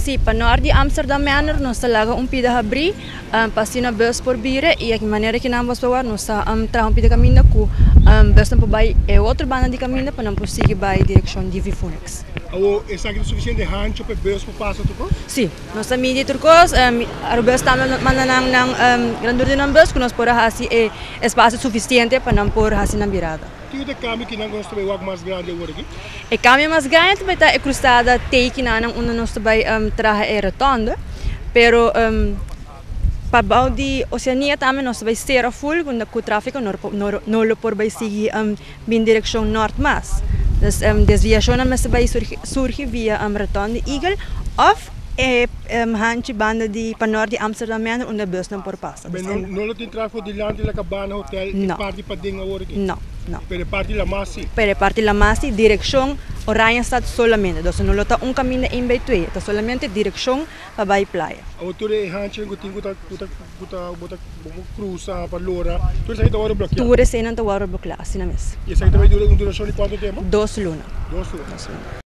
Sim, para nós de Amsterdam nós talaga pida abrir, passina bus por bire e a maneira que nós vamos nós trago pida caminho com bus não vai é outra banda de caminho para não conseguir vai direção de Vifunex. Ou é suficiente hancho para bus para passar tudo? Sim, nós também de turcos, a bus está mandando grandura de bus que nós podemos fazer espaço suficiente para não pôr assim na virada. Que o câmbio que nós gostamos algo mais grande agora aqui? O câmbio mais grande vai estar cruzada que nós vai trazer a rotonda, pero para o de Oceania também nós vai ser a full quando o tráfego não lo por vai seguir em direção norte mais. Então desviação mas vai surgir via rotonda Eagle of hanche banda de panor de Amsterdam onde a bus não por passa. Não tem tráfego de lá de la cabana hotel e parte para dentro agora aqui? Não, não. Pero parte la masi? Pero parte la masi, direção Oranjestad solamente. Então não está caminho em between, está solamente direção para a praia. A altura é hanche que tem que cruzar para Lora. Tu sai da hora bloqueada? Tu recém não está hora bloqueada, assim mesmo. E sai também duração de quanto tempo? 2 lunas. 2 lunas.